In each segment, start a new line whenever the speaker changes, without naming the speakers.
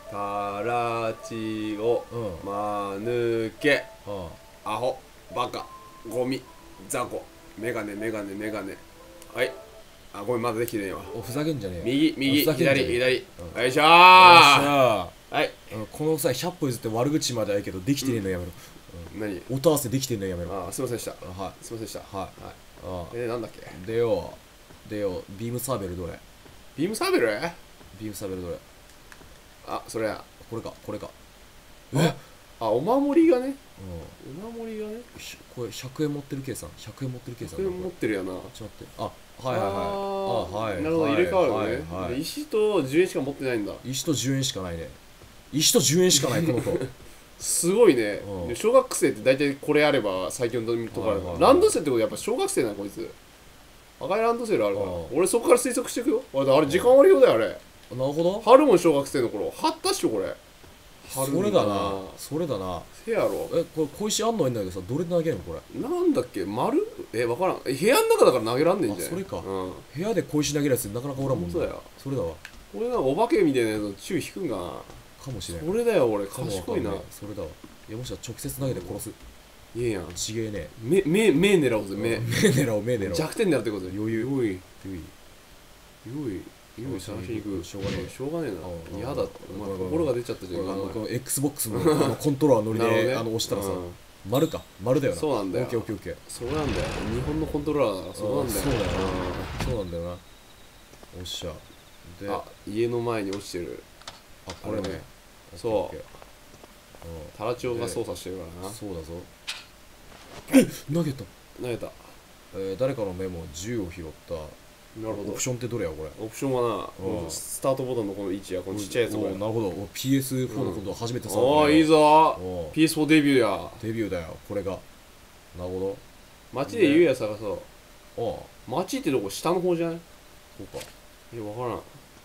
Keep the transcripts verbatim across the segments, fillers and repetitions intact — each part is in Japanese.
タラチを
うん
間抜け
あ
アホバカゴミ雑魚メガネメガネメガネ。はい。あ、ごめん、まだできてねえわ。
おふざけんじゃねえよ。
右右
ふざけんじゃねえ
左左。
うん
よいしょー。
よっしゃ
はい。
ー。この際ひゃっぽ譲って悪口まではいいけどできてねえのやめろ。
何？
音合わせできてねえのやめろ。
あ、すいませんでした。
は
すいませんでした。
いはい。
はい。
あ
え、なんだっけ？
でよでよビームサーベルどれ？
ビームサーベル？
ビームサーベルどれ？
あ、それや。
これかこれか。
え？あ、お守りがね。
うん
お守りがね。
ひこれひゃくえん持ってる計算ひゃくえん持ってる計算
それ持ってるやな。
ちょっと待ってあはいはいはいあはい
なるほど、入れ替わるね。
はいはい
で石とじゅうえんしか持ってないんだ。
石とじゅうえんしかないね石とじゅうえんしかないこの子
すごいね
う。ん
で小学生って大体これあれば最強のとこあるから。
はいはいはい
ランドセルってことやっぱ小学生なのこいつ。赤いランドセルあるから
うん。
俺そこから推測していくよ。あれ、あれ時間割りようだよあれ。
なるほど
春も小学生の頃。はったっしょこれ。
それだなそれだな
せやろ。
えこれ小石あんのいんだけどさどれで投げるのこれ
なんだっけ丸え、わからん。え、部屋の中だから投げらんねえんじゃん。
あそれか
うん。
部屋で小石投げるやつなかなかおらんもん
ほんとだよ
それだわ
これなんかお化けみたいなやつの注意引くんかな。
かもしれん
これだよ俺、
かもわか
賢いな。
んねえそれだわいやもしは直接投げて殺す
いいやん。
ちげえね
目、目、目狙おうぜ、目。
目狙おう目狙おう
弱点狙ってことで。
余裕
よい。
ゆい
よい。よい、探しに行く。
しょうがねえ
しょうがねえ
うん
な。嫌だって。お前、心が出ちゃったじゃん。
あの
お前
この Xbox のあのコントローラー乗り
なるほどね
であの押したらさ
うん
丸か丸だよな
そうなんだよ
オッケーオッケーオッケー
そうなんだよ。日本のコントローラーだから、そうなんだよ。
そうだよなそうなんだよなおっしゃで
あ、家の前に落ちてる。
あこれね
あれねそう
オッケーオッケー
タラチョウが操作してるからな。
そうだぞえ投げた、
投げた。
えー、誰かのメモ銃を拾った
なるほど
オプ。ションってどれやこれ
オプションはな、
うん
このスタートボタンのこの位置や、このちっちゃいやつこれ。
おーなるほどお ピーエスフォー の今度は初めてさ
おー、いいぞ
おー
ピーエスフォー デビューや。
デビューだよこれがなるほ
街でゆうや探そう。
どああ
街ってどこ下の方じゃない？
そうか
いや、わからん。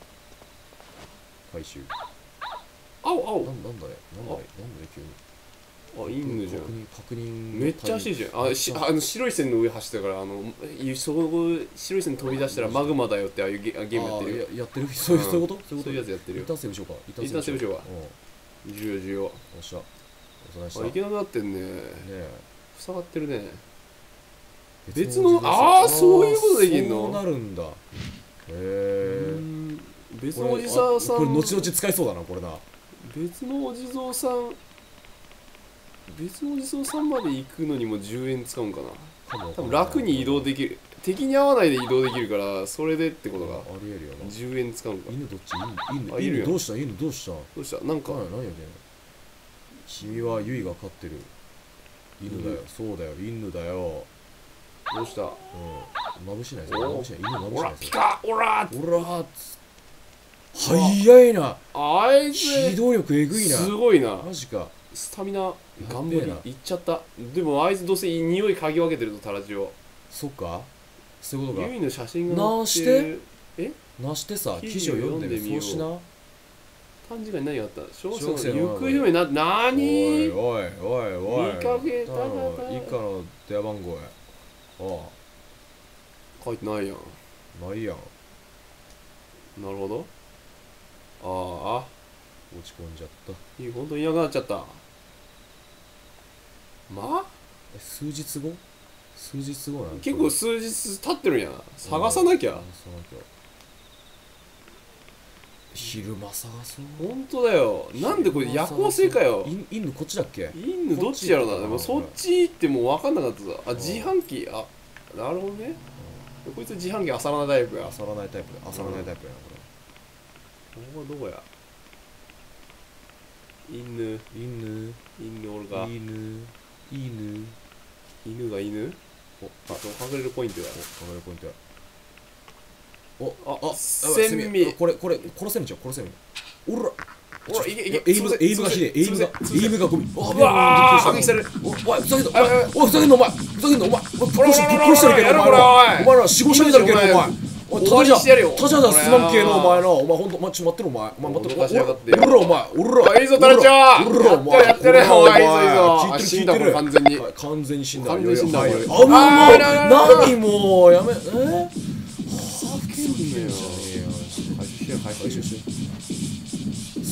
回収
あおあお
なんなんだねなんだねなんだね急に
あ、インヌじゃん。
確認確認
めっちゃ足いいじゃん。あ、しあの白い線の上走ってるから、あの、いそこ白い線飛び出したらマグマだよってああいうゲゲームやってるよ。
あーややってるそういうそういうことそういうこと
そういうやつやってるよ
一。旦セーブしようか
一旦セーブしようか
うん
重要重要。
おっしゃお疲れ様でした
あ、い
ね
けなくなってんね。
え
塞がってるね。
別
別のあーそういうことできんの
そうなるんだへ
う
え
ん別のおじさんさん。
これ後々使えそうだなこれな
別のお地蔵さん。別のお地蔵さんまで行くのにもじゅうえん使うんかな。
多分
多分楽に移動できる。敵に合わないで移動できるから、それでってことが
ありえるよな
じゅうえん使うんか。
犬どっち犬犬
あいるよ
犬どうした犬どうした
どうしたなんか、
何何やねん君はユイが飼ってる犬だよそうだよ犬だよ
どうした
うん眩しないぞ
お
眩しない犬眩
おら
しないぞ
ピカオラ
おらーっつ早いな
あいつ
機動力えぐいな
すごいな。
マジか
スタミナ頑張
やべえない
っちゃった。でもあいつどうせ匂い嗅ぎ分けてるとタラジオ。
そっかそういうことか
ユイの写真が載ってる。え
なしてさ
記事
記事を読んでみ
読んでみよう
そうしな
短時間に何があった小学
小学生の
生の行方不明になってな
おい
に
おいおいおい
見かけた
あの以下の電話番号やあ
書いてないやん。
あないやん
なるほど。ああ
落ち込んじゃった
いい本当にいなくなっちゃった。まあ
え数日後数日後なん
結構数日経ってるんやな。探さなきゃ。
探さなきゃ昼間探そう
本当だよ。なんでこれ夜行性かよ。
インインヌこっちだっけ
インヌどっちやろな。
こっち
でもそっち行ってもう分かんなかったぞ。あ、
ん
自販機。あ、なるほどね。こいつ自販機あさらないタイプや。こ
漁らないタイプだ漁らないタイプやなこ
こはどこや。犬、
れ犬
犬おるか。
犬犬
犬が犬
お
あ、隠れるポイントや。
おカメラポイントやお
あ
あ
千味
これこれ殺せんじゃん殺せんおら
ほら、いけいけ。
エイムがエイムがひでえエイムがエイムがゴミ
うわー、反撃される。
おおいふざけんな
あやばい
おいふざけんなお前ふざけんなお前お前
ほら
殺し
ほらほら
殺したるけどお前
やれほら
ら
おい
お前ら死後者になるけどお前おいただじゃ
終わりにしてやるよ
ただじゃすまんけえのお
ほら
前なお前ほんとお前ちょっと待ってろお前お前待って
脅かしやがって
おらお前おら
あいいぞタラちゃん
おらお前
やってるやってる
おら
おいいいぞいいぞ
聞いてる聞いて
あ死んだこれ
る
完全に
はい完全に死んだ
完全に死んだ
はい
これ
あもうもう
あーななな
何もうやめえふざけん
よ
じゃねえよ
回収しよう回収しよう
す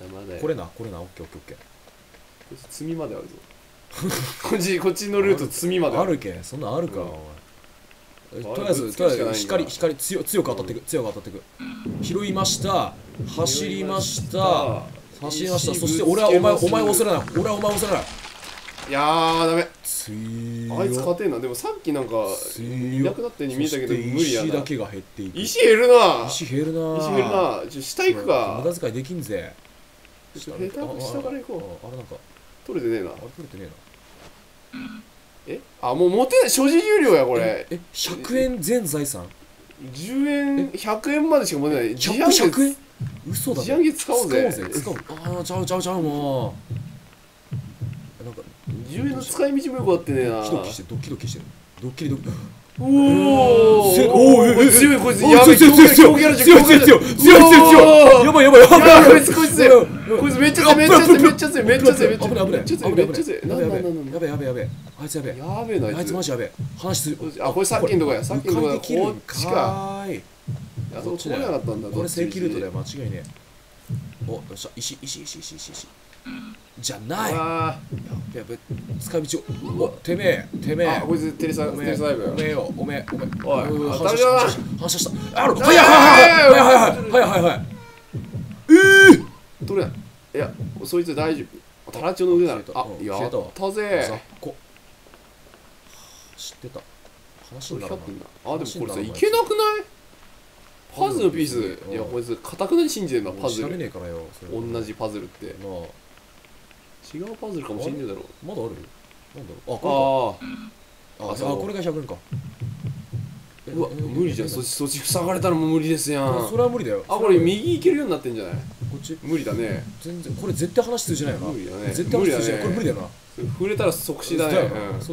だまだよ。
これなこれなオッケーオッケーオッケー。
こっち積みまであるぞ。こっちこっちのルート積みまで
あるけそんなんあるか、
うん
お前とりあえずとりあえず光光強強く当たってく強く当たってく拾いました走りました走りましたそして俺はお前お前を恐れない俺はお前を恐れない
いやーダメ
強
あいつ勝てんなでもさっきなんかいなくなったように見えたけど無理やな
石だけが減っていく
石減るな
石減るな
石減るなちょ下行くか
無駄遣いできんぜ
下下下から行こ
うあれなんか
う取れてねえな
あれ取れてねえな
えあもう持てない所持有料やこれ
えひゃくえん全財産
じゅうえんひゃくえんまでしか持てない
ひゃく、ひゃくえん嘘だ
自販機使おうぜ
使おうぜ使おうああちゃうちゃうちゃうもうなんか
じゅうえんの使い道もよくあってねえな
ドキドキしてるドキドキしてるドッキリドキ
おお
せおー
こいつ強いこいつ
お
やべえ
強い強い強い強い強い強い強い強い強いやばいやばいやばい
やばいこいつこいつ強いこいつめっちゃ強いめっちゃ強いめっちゃ強いめっちゃ強いめっちゃ
危ない危ない
めっちゃ強いめっちゃ強いなん
やべえ
なんなんなん
やべえやべえやべえあいつやべえ
やべえなあいつ
あいつマジやべえ話する
あこれさっきのとこやさっきのとこや
迂回できるん
こっちか
ーい
あそこ通れなかったんだ
これ正規ルートだよ
どっ
間違いねえおよっしゃ石石石石石石じゃ
ち
ないや
あ
べやべ使い道をおてめえてめえ
あこいつテレサ
おめえ
テレサライブ
おめえよおめえおめえ
おい
うん
当
反射した
たりだな
反射したあるはいはいはいはいはいはいはいはいええ
取れないいやそいつ大丈夫タラチョの腕ならあ
うん
や
消えたわ
ったぜ
ざっこ知ってた話
これ
になら
ひゃ
ない
くなあでもこれさいけなくないパズルのピースいやこいつかたくなに信じてんなパズ
調べね
ル
えからよそれ
同じパズルって
なあ
違うパズルかもしんねえだろ
まだあるなんだろうあこ
ああ
れかああこれがひゃくえんかえ
うわ
え
無理じゃん
え
そっちそっち塞がれたらもう無理ですやん
あそれは無理だよ
あこれ右行けるようになってんじゃない
こっち
無理だね
全然これ絶対話通じないよな
無理だね
絶対話通じない
無理だね
これ無理だよな
触れたら即死だね
よな
うん
そうだよな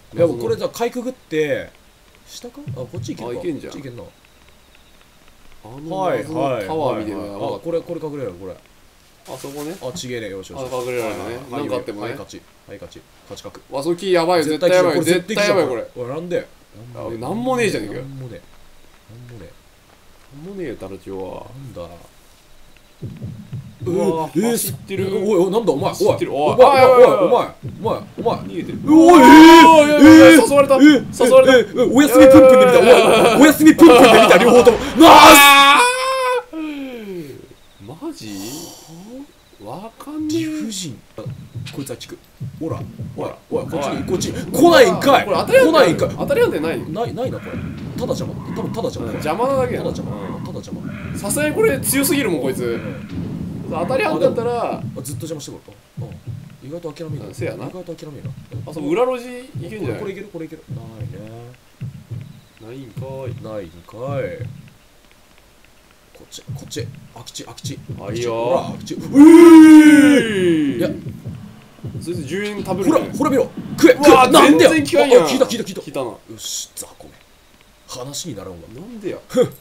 いやもうこれじゃあかいくぐって下かあこっち行けるか
あ行けんじゃん
こっち行けんな
あの
はい
謎の
はい
タワーみたいなのが
あこれこれ隠れるこれ
あそこね
あちげえねよしよし
あ隠れられるね
はい
なんかあってもね
はい勝ちはい勝ち勝ち確
わそきやばいよ絶対やばいよ絶対やばいよこれ
おいなんで
あなんもねえじゃねえかよ
なんもねえなんもね
なんもねえよタラチオは
えなんだ
うわ
えー
走ってる
おいおいなんだお前おい
走ってるおい
お前おい
おいおいおい
お前お前お前
逃げてる
おい
おい
え
えー誘われた誘われた
ええおやすみぷんぷんで見たおいおやすみぷんぷんで見た両方ともなあ
あーマジわかんね
理
え
不尽こいつは聞くほらおいおいこっち
おい
にこっちに来ないんかい
これ当たり
来ないんかい
当たりなんてないの
ないないなこれただ邪魔多分ただ邪魔
邪魔なだけやな
ただ邪魔ただ邪魔
さすがにこれ強すぎるもんこいつ当たり判だったら
あずっと邪魔してくると意外と諦める
せやな
意外と諦めるな
あそこ裏路地いけんじゃない
これいけるこれいけるないね
ないんかい
ないんかいこっちこっち空き地空き地
あいいよ
ほら空き地うーいや
そいつじゅうえん食べるね
ほらほら見ろ食え
うわ
なんでよ
全然効かんやん
あ聞いた聞いた聞いた
聞いたな
よし雑魚め話にならんわ
なんでや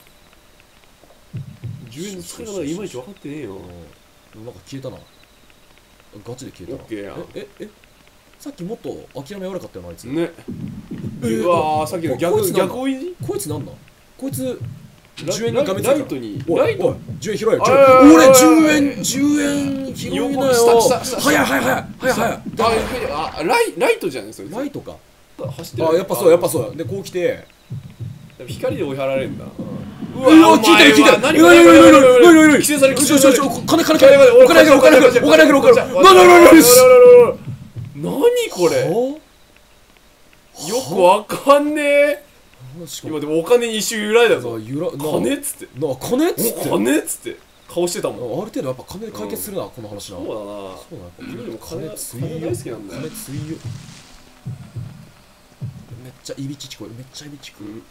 じゅうえんの使い方がいまいち分かってねえよ
なんか消えたなガチで消えたな
オッケーやん
えええさっきもっと諦め悪かったよなあいつ
ね
えー
うわーさっきの逆
ここいつなんだ
逆追い
こいつなんなんこいつ
ラ
じゅうえんに画面ついた
ライトに
おい
ライト
おいじゅうえん拾えよ
おいおいおい
俺じゅうえんじゅうえん拾いなよ
横下下下
早い早い早い早い早い
ああライライトじゃんそいつ
ライトか
走ってる
あやっぱそうやっぱそうでこう来て
光で追い払われるんだう
うわ聞いてる聞いてる
何
いやいやいやいやいやいやいやいや
規制される規制される
金金金お金あげるお金あげるお金あげるお金あげるなななな
何これよくわかんねえ今でもお金に一瞬揺らいだぞ金っつって
な金っつって
金っつって顔してたもん
ある程度やっぱ金で解決するなこの話な
そうだな
そうだ
君でも金
金ついよ
金大好きなんだよ
金ついよめっちゃいびき聞こえるめっちゃいびき聞こえる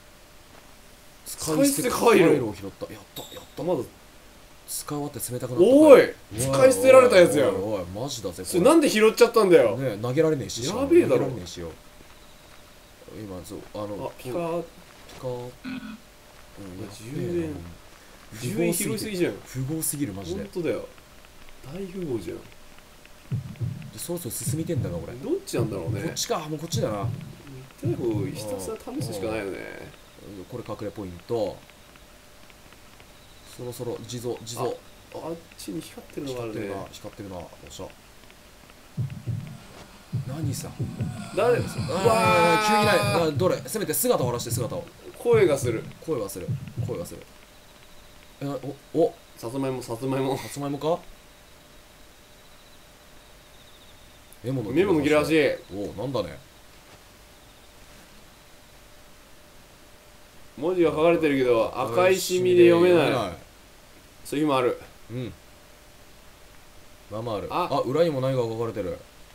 使い捨てカイロ
を拾ったやったやった
まだ
使い終わって冷たくなった
おい使い捨てられたやつやん
おいおいマジだぜ
それなんで拾っちゃったんだよ
ね投げられねえし
やべえだろ
投げられねえしよ今そうあの
あピカー
ピカー
じゅうえんじゅうえん拾いすぎじゃん
不合すぎるマジで
本当だよ大富豪じゃん
そろそろ進みてんだが俺
どっちなんだろうね
こっちかもうこっちだな
とにかくひたすら試すしかないよね
これ隠れポイントそろそろ地蔵地蔵
あっちに光ってるのがあるね
光ってるな光ってるなおっしゃ何さ
誰
あー急にないあどれせめて姿を現して姿を
声がする
声はする声はするえおお
さつまいもさつまいも
さつまいもかメモの
メモの切れ端
おおなんだね
文字が書かれてるけど赤いシミで読めないそういう日もある
うんまあまあある
あ
あ裏にも何が書かれてる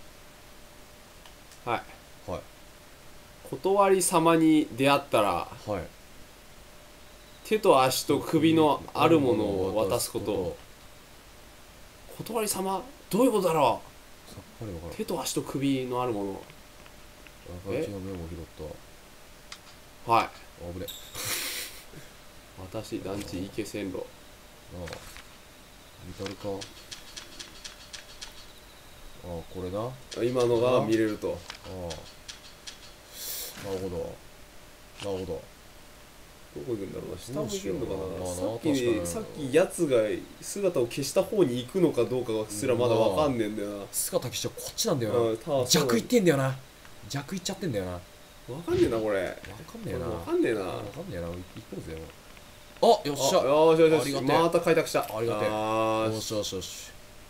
はい
はい
断り様に出会ったら
はい
手と足と首のあるものを渡すこと断り様どういうことだろ
さっぱりわから
う手と足と首のあるもの
ん赤い木のメモを拾った
はい
危ね
私団地池線路
ああ見たるかああこれなああ
今のが見れると
なるほどなるほど
どこ行くんだろうな下も行けるのか
まあな
なさっき
確かに
さっきやつが姿を消した方に行くのかどうかすらまだわかんねえんだよな
姿消しちゃこっちなんだよな
うんた
弱いってんだよな弱いっちゃってんだよなわ
わかんねえなこれ
かんねえな
わかんねえな
わかんねえな行こうぜあよっしゃ
あよしよしよし
ありがてえ
また開拓した
ありがてえ
あー
よしよしよし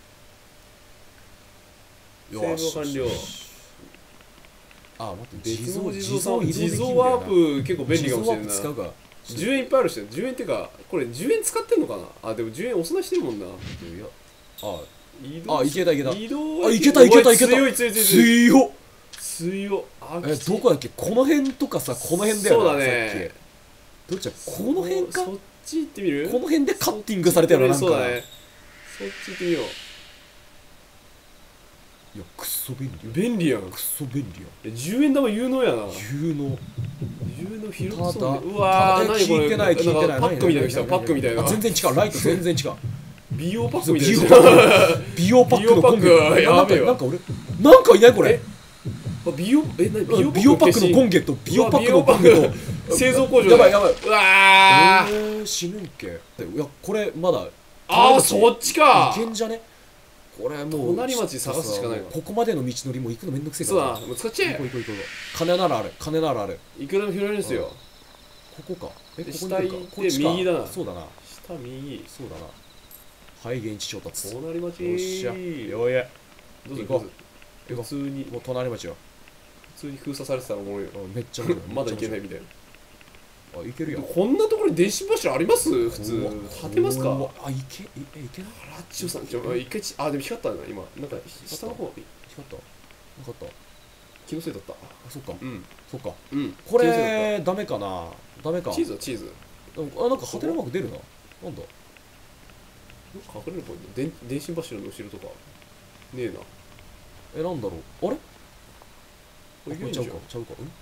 セーブ完了
あ待って
別の地蔵
地蔵
さん地蔵ワープ結構便利かもしれんな
地蔵ワープ使うか
じゅうえんいっぱいあるしじゅうえんってかこれじゅうえん使ってんのかなあでもじゅうえんお供えしてるもんない
やあ
移
あいけたいけた
移動は
あいけたいけたいけた
強い強い強い強い
強っ
強っあ
えどこだっけこの辺とかさこの辺だよな
そうだね
さっきどっちだこの辺か
そっち行ってみる
この辺でカッティングされたよななんか
そうだねそっち行ってみよう
いやクソ便利
便利やん。
クソ便利やん。
じゅうえん玉有能やな。
有能。
有能広く
ただ
そうね。うわー、何これ。
聞いてない聞いてない。
パックみたいなの来た。パックみたいな。
全然違う。ライト全然違う。
美容パックみたいな。
美容パックのコンゲット。
やべえわ。
なんか俺なんかいないこれ。
美容えな
美容パックのコンゲット。美容パックのコンゲット。
製造工場。
やばいやばい。
うわ
ー。死ぬんけ。いやこれまだ。
ああそっちか。
いけんじゃね。これもう
隣町探すしかない。
ここまでの道のりも行くのめんどくせえ
から。そうだ。もう使っちゃえ。
行こう行こう行こう。金ならある。金ならある。
いくらでも拾えるんですよ。
ここか。えここ
下行って右だな。
そうだな。
下右。
そうだな。はい現地調達。
隣町。
よっしゃ。よえ。
どうぞどうぞ。普通に
もう隣町よ。
普通に封鎖されてたらおもろいよ。
めっちゃ
まだ行けないみたいな。
あ、いけるよ。
こんなところに電信柱あります普通。果てますか。
あ、いけ、いけない。
ラッチョさん、ちょ、一回ち、あ、でも光ったな、今。なんか、下の方。
光った。なかった。
気のせいだった。あ、
そっか。
うん。
そっか。
うん。
これ、ダメかな。ダメか。
チーズはチーズ。
あ、なんかハテナマーク出るな。なんだ。
隠れるポイント。電信柱の後ろとか。ねえな。
え、なんだろう。あれ。
これ
ちゃうか。ちゃうか。うん。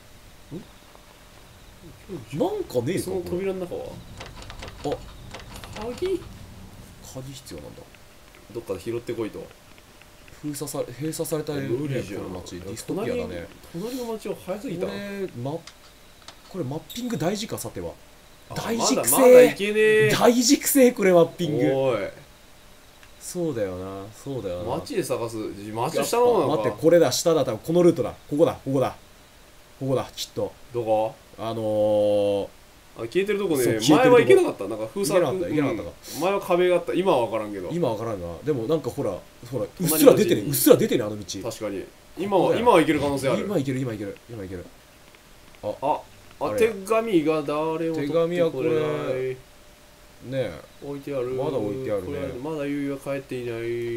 なんかねえか。
その扉の中はあ、鍵
鍵必要なんだ。
どっかで拾ってこいと。
封鎖さ閉鎖された
無理じゃん。
この街ディストピアだね。
隣の街は早すぎた。
これマこれマッピング大事かさては。大
軸
性。
まだいけねえ。
大軸性これマッピング。
おい。
そうだよな。そうだよな。
街で探す。街の下の方なのか。
待ってこれだ下だ多分このルートだ。ここだここだ。ここだきっと。
どこ？
あのー、
あ消えてるとこね。前は行けなかった。なんか封鎖。
行けなかった行けなかったか。
前は壁があった。今は分からんけど。
今は分からんな。でもなんかほらほらうっすら出てるうっすら出てるあの道。
確かに。今は今は行ける可能性ある。
今行ける今行ける今行ける。
あああ手紙が誰も
手紙はこれねえ
置いてある。
まだ置いてあるね。
まだゆいは帰っていない。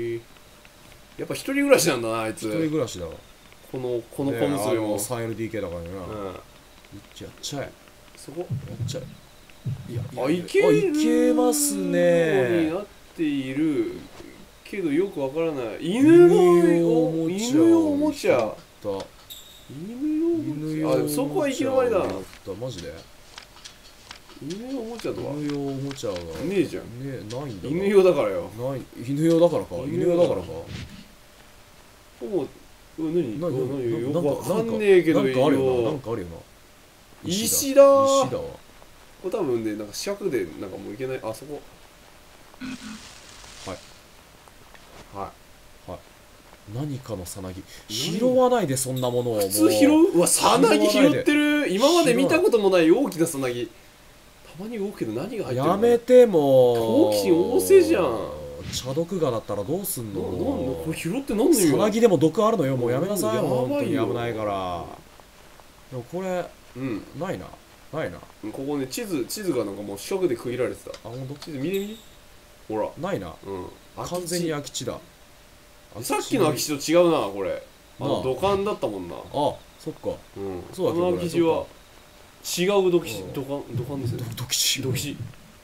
やっぱ一人暮らしなんだなあいつ。
一人暮らしだ。
このこの小娘も
スリーエルディーケー だからな。
うん。
やっちゃえ。
そこ
やっちゃえ。いや
あいける。
いけますね。
になっているけどよくわからない。犬の犬用おもちゃ。犬用おもちゃ。あそこは行き止まりだ。
マジで。
犬用おもちゃとは
犬用おもちゃがね
えじゃん。
ねえないんだ。
犬用だからよ。
ない犬用だからか。犬用だからか。
もう何
何
よくわかんねえけど
なんかあるよな。なんかあるよな。
石だ
石だわ。
これ多分ねなんか四角でなんかもういけない。あそこ。
はい
はい
はい。何かのさなぎ拾わないでそんなものを。
普通拾う。うわさなぎ拾ってる。今まで見たこともない大きなさなぎ。たまに動くけど何が入ってるの。
やめても
好奇心旺盛じゃん。
茶毒蛾だったらどうすんの。
これ拾って何の
さなぎでも毒あるのよ。もうやめなさいよ。本当に危ないから。でもこれ
うん
ないなないな。
ここね地図地図がなんかもう四角で区切られてた。
あ本当。
地図見てみて。ほら
ないな。
うん
完全に空き地だ。
さっきの空き地と違うなこれ。あの土管だったもんな。あ
そっか。
うん
そうだけど
この空き地は違う土地土管土管ですね。
土地
土地。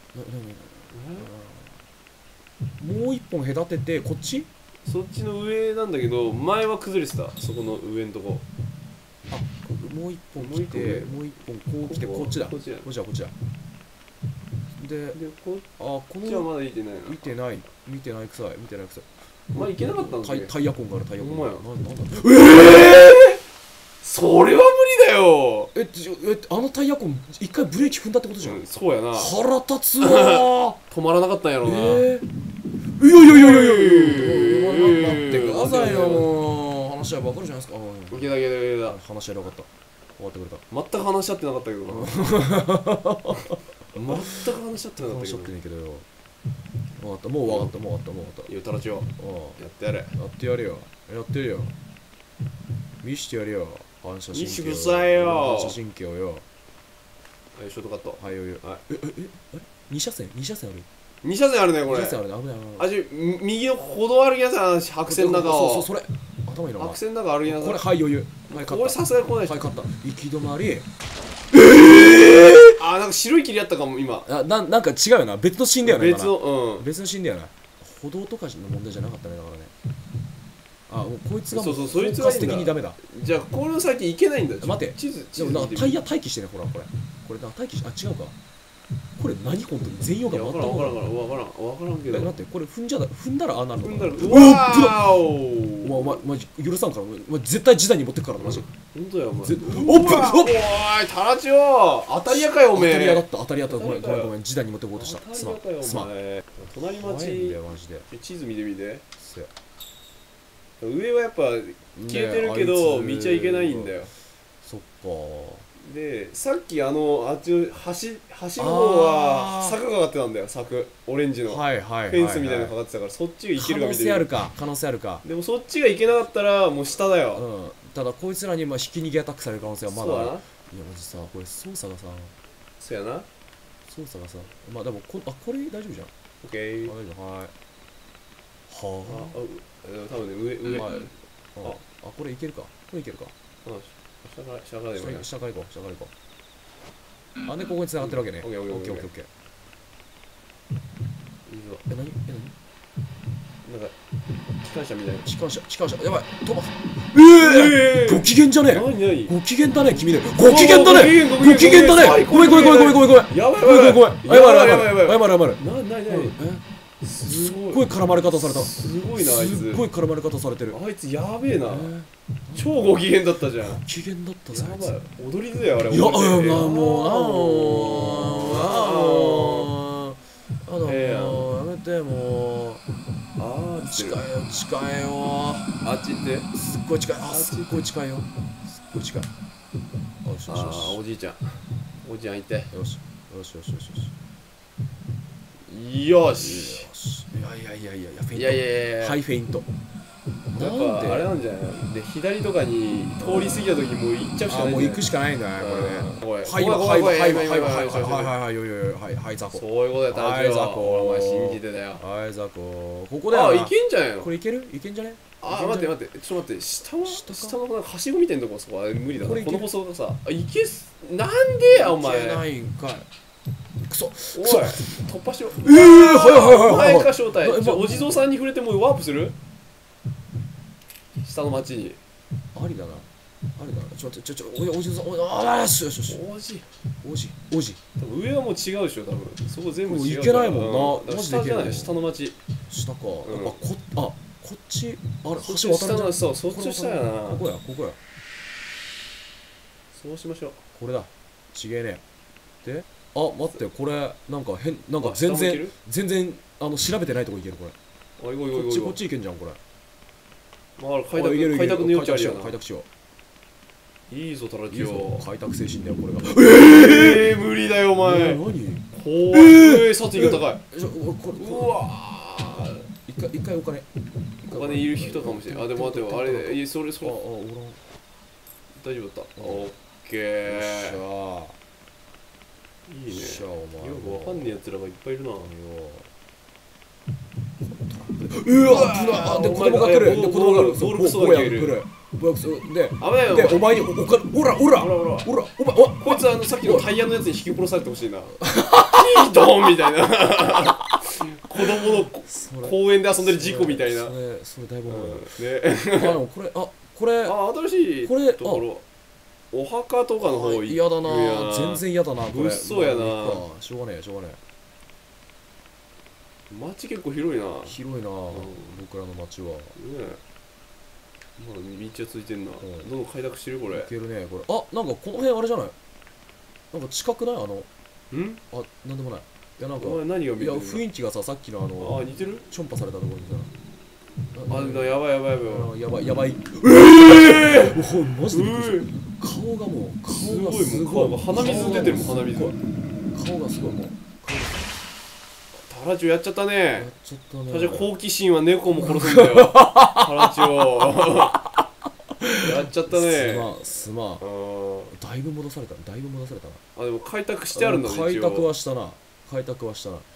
もう一本隔ててこっち。
そっちの上なんだけど前は崩れてた。そこの上のとこ。
あもう一本来てもう一本こう来てこっちだ。
こっちだ
こっちだこっちだ。で
でこ
あこ
っちはまだ見てないな。
見てない見てないくさい見てないくさい。
まあ行けなかったんだね。
タイヤ痕があるタイヤ痕がある。
ほんまや。
なんだ。
ええそれは無理だよ。
ええあのタイヤ痕一回ブレーキ踏んだってことじゃん。
そうやな。
腹立つわ。
止まらなかったんやろうな。
えいやいやいやいやいや待ってくださいよ。もう話し合えば分かるじゃないですか。
いけたいけたいけた。
話し合えばよかった。終わってくれた。
全く話し合ってなかったけどな。全く話し合ってなかったけど。
話し合ってねえけどよ。分かったもう分かったもう分かったもう分かった。
いやタラチオやってやれ。
やってやれよやってやれよ。見してやれよ反射神経。
見してくださいよ。
反射神経をよ。
はいショートカット。
はいよよ。ええええ二車線二車線ある。
二車線あるねこれ。
二車線あるね危ない危ない。
あじ右の歩道歩きなさい。白線の中を。
そうそうそれ頭いいな。
白線の中歩きなさい。
これはい余裕。はい
これさすがに来ない。
はい勝った。行き止まり。
ええあなんか白い霧あったかも今。
あななんか違うよな。別のシーンだよね。
別のうん
別のシーンだよな。歩道とかの問題じゃなかったねだからね。 あ、もうこいつがも
そうそうそいつが
包括的にダメだ。
じゃあこの先行けないんだ。
待って
地図地
でも
図見てみ
なんかタイヤ待機してね、ほらこれこれな待機しあ違うか、これ何本当に全容が
いや分
全く
からん分からん分からん分からんけど。
え待ってこれ踏んじゃだ踏んだらああなるのかな。
踏んだらう
うわ
わーお
お前お前マジ許さんからお前絶対時代に持ってくからなマジ。
本当やお前。
ぜ
おっおーいタラチオ当たり屋かよおめえ。
当たり屋だった当たり屋だった。ごめんごめんごめん時代に持ってこうとした。すまん
当たり屋かよ
すまん。
お前。隣
怖いんだ
町
よマジで。
地図見てみて。
せや
上はやっぱ消えてるけど道は行けないんだよ。
そっか。
でさっきあのあっちの橋橋の方は柵がかかってたんだよ。柵オレンジのフ
はいはいはい
ェンスみたいなのかかってたからそっちが行け
可能
るか見てみる。
性あるか可能性あるか。
でもそっちが行けなかったらもう下だよ。
うんただこいつらにまあ引き逃げアタックされる可能性はまだある。いや
そうだな。
マジさこれ操作がさ
そうやな。
操作がさまあでもこあこれ大丈夫じゃん。
オッケー。
大丈夫はい。
あ
は
あ多分ね上上。
あ。はい。
あ
ああこれいけるかこれいけるか。
下から下からでもいいな。
下から行こう下から行こう。あでここに繋がってるわけね。
オッケーオッケー
オッケーオッケーオッケー。
いいぞ。
え何え何
なんか機関車みたいな。
機関車機関車やばい飛ばす。ええご機嫌じゃねえ。
何何
ご機嫌だね君ね。ご機嫌だね。
ご機嫌
ご機嫌だね。ごめんごめんごめんごめんごめんごめん。
やばい
ごめんごめんごめん。謝る謝る
やばいやばいやばい
謝る謝る。
な、なになに
え
す
すっごい絡まれ方された。
すごいなあいつ。
すっごい絡まれ方されてる。
あいつやべえな。
え
超ご機嫌だったじゃん。や
ご機嫌だったぜあいつ。
ばい。踊りだよあれ。
いや、あ
踊りだよ
もう、あのあのあの
ええやん
もうやめてもう。
あー
近いよ近いよ。
あっち行って。
すっごい近い。あすっごい近いよ。すっごい近い。よしよしよ
ああおじいちゃん。おじいちゃん行って。
し。よしよしよしよしよし。
よし。
よし。いやいやいやいやいやフェイント。
いやいやいやいや。
ハイフェイント。
やっ
なんで
ぱあれなんじゃないで左とかに通り過ぎた時もう行っちゃうしかないんじゃない。
あもう行くしかないんだねこれね。
これ
はいはいはいはいはいはいはいはい
はい
はいはいよよよはいはいザコ。
そういうことやったら
はいザコ
お前信じてたよ。
はいザコ。ここだよな。
あいけんじゃないの。
これいけるいけんじゃね。
あ待って待ってちょっと待って下は
下か
下のなんかはしごみたいなとこそこは無理だな。
これいける
この細がさあいけすなんでやお
いけな
前。
いんかい。くそ
おい
くそ。
突破しろ。
ええはいはいはい
お
はい
前か正体。
えま
ちょお地蔵さんに触れてもうワープする。下の町に。
ありだな。ありだな。ちょちょちょちょおおじさんおああよしよしよし。
おじ
おじおじ。
多分上はもう違うでしょ多分。そこ全部違う。
もう行けないもんな
うんだから
マジで行けない
下じゃない下の町。
下か。あ
ん
こあこっちあれ
そっち
橋渡るんじゃん。
下のそうそっち下やな。
ここやここや。
そうしましょう。
これだ。ちげえね。であ待ってこれなんか変なんか
あ
全然
下も行ける
全然あの調べてないとこ行けるこれ。
おいおいおいおい
こっちこっち行けんじゃんこれ。
まあ開
あいけるいける
拓開拓の余地あるよ
開拓しよう開拓しよ
な。いいぞタラ
う。いいぞ
キオ。
開拓精神だよこれが。
ええ無理だよお前。
えー何
怖い。ええ殺意が高い。
ちょこれ
う
こ
わ
れ一回一回お金
お金いる人かもしれない。あでも待ってよあれいやそれそれ
ああおらん。よ
大丈夫だった。オッケ
っし
ー。
ゃ
いいね。
よっしゃお前
よくわかんねえ奴らがいっぱいいるな。
うわ危ないあで子供が来るで子供が来る
ボールクソが来る
来るボールクソで
危ないよ。
でお前におお金おらおら
ほらほら。
おらお前お
こいつあのさっきのタイヤのやつに引き殺されてほしいな。キードンみたいな。子供の
それ
公園で遊んでる事故みたいな。
それそれだいぶ
うん
思うよ
ね。
あでもこれあこれ
あ新しい
これ
ところ。お墓とかの方行く
嫌だな
や
全然嫌だなこれ
物騒やな
まあいいかしょうがねえしょうがね
街結構広いな。ね
え広いな僕らの街は
え。まだ道はついてんな。
ん
どんどん開拓してるこれ。
いけるねこれあなんかこの辺あれじゃないなんか近くないあの
ん？
あなんでもないいやなんか
お前何が見
いや
てるの？
雰囲気がささっきのあの
あ似てる？
チョンパされたところにさ
あなやばいやばいやばい。
あやばいやばいええおいマジでびっくりした顔がもう顔がす
す
ごい
ごいもう鼻水出てるもん鼻水。
顔がすごいもう
タラチオやっちゃった
や
ね
っ。ちゃったね
タラチオ好奇心は猫も殺すんだよ。タラチオ。やっちゃった
す
ね。
まんすまん
あー
だいぶ戻されただいぶ戻されたな
あでも開拓してあるんだね
開
一応。
拓はしたな開拓はしたな